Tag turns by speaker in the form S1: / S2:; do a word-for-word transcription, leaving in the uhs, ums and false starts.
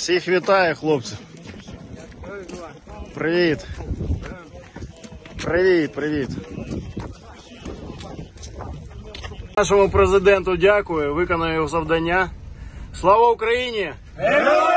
S1: Всіх вітаю, хлопці. Привіт. Привіт, привіт. Нашому президенту дякую, виконаю його завдання. Слава Україні! Героям!